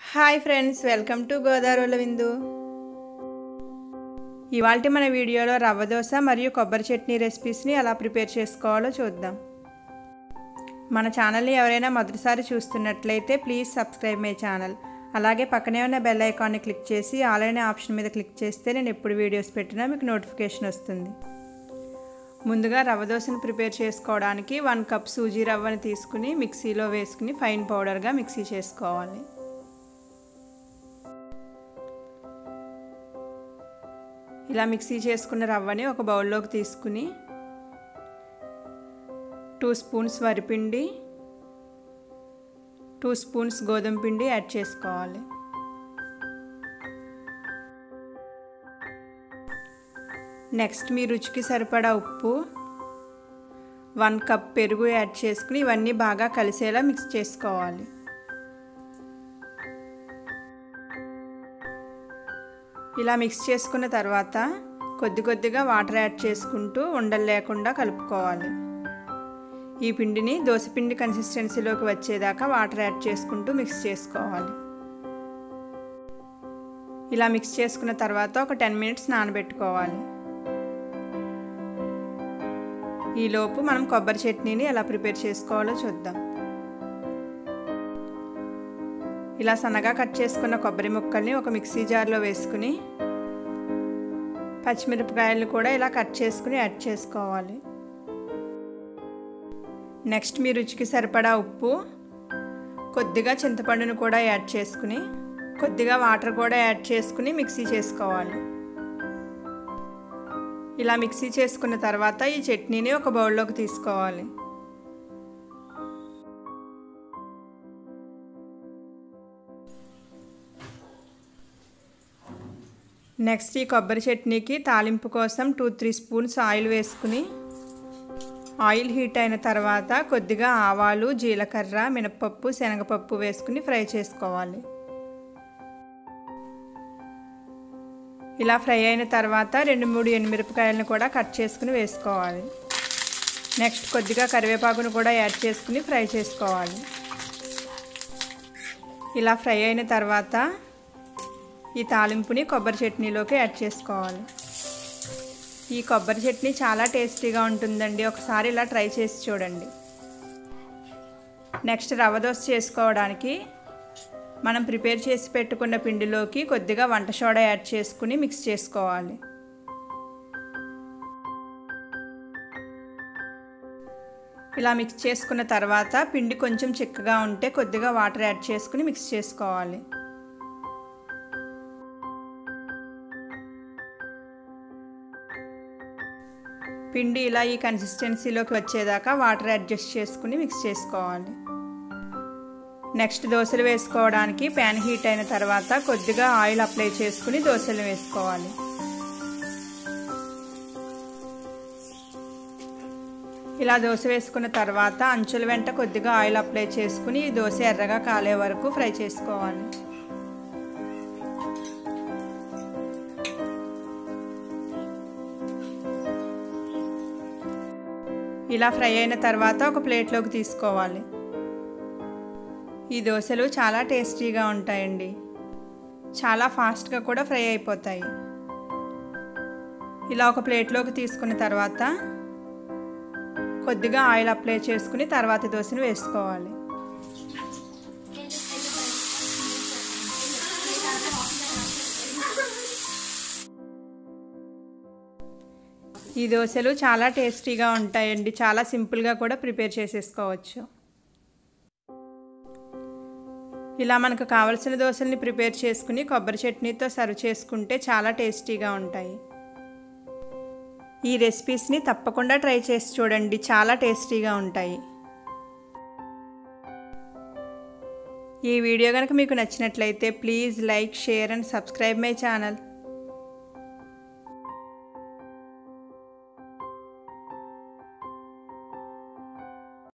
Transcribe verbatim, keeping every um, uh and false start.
Hi friends, welcome to Godarolla Vindu. ఇవాల్టి మన వీడియోలో రవ్వ దోశ మరియు కొబ్బరి చట్నీ రెసిపీస్ని ఎలా ప్రిపేర్ చేసుకోవాలో చూద్దాం. మన ఛానల్ని ఎవరైనా మొదటిసారి చూస్తున్నట్లయితే ప్లీజ్ సబ్స్క్రైబ్ మై ఛానల్. అలాగే పక్కనే ఉన్న బెల్ ఐకాన్ని క్లిక్ చేసి ఆల్ అనే ఆప్షన్ మీద క్లిక్ చేస్తే నేను ఎప్పుడు వీడియోస్ పెట్టినా మీకు నోటిఫికేషన్ వస్తుంది. ముందుగా రవ్వ దోశను ప్రిపేర్ చేసుకోవడానికి వన్ కప్ సూజీ రవ్వని తీసుకుని మిక్సీలో వేసుకుని ఫైన్ పౌడర్గా మిక్సీ చేసుకోవాలి. ఇలా మిక్సీ చేసుకున్న రవ్వని ఒక బౌల్లోకి తీసుకుని టూ స్పూన్స్ వరిపిండి, టూ స్పూన్స్ గోధుమ పిండి యాడ్ చేసుకోవాలి. నెక్స్ట్ మీ రుచికి సరిపడా ఉప్పు, వన్ కప్ పెరుగు యాడ్ చేసుకుని ఇవన్నీ బాగా కలిసేలా మిక్స్ చేసుకోవాలి. ఇలా మిక్స్ చేసుకున్న తర్వాత కొద్ది కొద్దిగా వాటర్ యాడ్ చేసుకుంటూ ఉండలు లేకుండా కలుపుకోవాలి. ఈ పిండిని దోసపిండి కన్సిస్టెన్సీలోకి వచ్చేదాకా వాటర్ యాడ్ చేసుకుంటూ మిక్స్ చేసుకోవాలి. ఇలా మిక్స్ చేసుకున్న తర్వాత ఒక టెన్ మినిట్స్ నానబెట్టుకోవాలి. ఈలోపు మనం కొబ్బరి చట్నీని ఎలా ప్రిపేర్ చేసుకోవాలో చూద్దాం. ఇలా సన్నగా కట్ చేసుకున్న కొబ్బరి ముక్కల్ని ఒక మిక్సీ జార్లో వేసుకుని పచ్చిమిరపకాయలను కూడా ఇలా కట్ చేసుకుని యాడ్ చేసుకోవాలి. నెక్స్ట్ మీ రుచికి సరిపడా ఉప్పు, కొద్దిగా చింతపండును కూడా యాడ్ చేసుకుని కొద్దిగా వాటర్ కూడా యాడ్ చేసుకుని మిక్సీ చేసుకోవాలి. ఇలా మిక్సీ చేసుకున్న తర్వాత ఈ చట్నీని ఒక బౌల్లోకి తీసుకోవాలి. నెక్స్ట్ ఈ కొబ్బరి చట్నీకి తాలింపు కోసం టూ త్రీ స్పూన్స్ ఆయిల్ వేసుకుని ఆయిల్ హీట్ అయిన తర్వాత కొద్దిగా ఆవాలు, జీలకర్ర, మినపప్పు, శనగపప్పు వేసుకుని ఫ్రై చేసుకోవాలి. ఇలా ఫ్రై అయిన తర్వాత రెండు మూడు ఎండుమిరపకాయలను కూడా కట్ చేసుకుని వేసుకోవాలి. నెక్స్ట్ కొద్దిగా కరివేపాకును కూడా యాడ్ చేసుకుని ఫ్రై చేసుకోవాలి. ఇలా ఫ్రై అయిన తర్వాత ఈ తాలింపుని కొబ్బరి చట్నీలోకి యాడ్ చేసుకోవాలి. ఈ కొబ్బరి చట్నీ చాలా టేస్టీగా ఉంటుందండి, ఒకసారి ఇలా ట్రై చేసి చూడండి. నెక్స్ట్ రవ్వ దోశ చేసుకోవడానికి మనం ప్రిపేర్ చేసి పెట్టుకున్న పిండిలోకి కొద్దిగా వంట సోడా యాడ్ చేసుకుని మిక్స్ చేసుకోవాలి. ఇలా మిక్స్ చేసుకున్న తర్వాత పిండి కొంచెం చిక్కగా ఉంటే కొద్దిగా వాటర్ యాడ్ చేసుకుని మిక్స్ చేసుకోవాలి. పిండి ఇలా ఈ కన్సిస్టెన్సీలోకి వచ్చేదాకా వాటర్ అడ్జస్ట్ చేసుకుని మిక్స్ చేసుకోవాలి. నెక్స్ట్ దోశలు వేసుకోవడానికి ప్యాన్ హీట్ అయిన తర్వాత కొద్దిగా ఆయిల్ అప్లై చేసుకుని దోశలు వేసుకోవాలి. ఇలా దోశ వేసుకున్న తర్వాత అంచుల వెంట కొద్దిగా ఆయిల్ అప్లై చేసుకుని ఈ దోశ ఎర్రగా కాలే వరకు ఫ్రై చేసుకోవాలి. ఇలా ఫ్రై అయిన తర్వాత ఒక ప్లేట్లోకి తీసుకోవాలి. ఈ దోశలు చాలా టేస్టీగా ఉంటాయండి, చాలా ఫాస్ట్గా కూడా ఫ్రై అయిపోతాయి. ఇలా ఒక ప్లేట్లోకి తీసుకున్న తర్వాత కొద్దిగా ఆయిల్ అప్లై చేసుకుని తర్వాత దోశను వేసుకోవాలి. ఈ దోశలు చాలా టేస్టీగా ఉంటాయండి, చాలా సింపుల్గా కూడా ప్రిపేర్ చేసేసుకోవచ్చు. ఇలా మనకు కావలసిన దోశల్ని ప్రిపేర్ చేసుకుని కొబ్బరి చట్నీతో సర్వ్ చేసుకుంటే చాలా టేస్టీగా ఉంటాయి. ఈ రెసిపీస్ని తప్పకుండా ట్రై చేసి చూడండి, చాలా టేస్టీగా ఉంటాయి. ఈ వీడియో కనుక మీకు నచ్చినట్లయితే please like, share and subscribe my channel.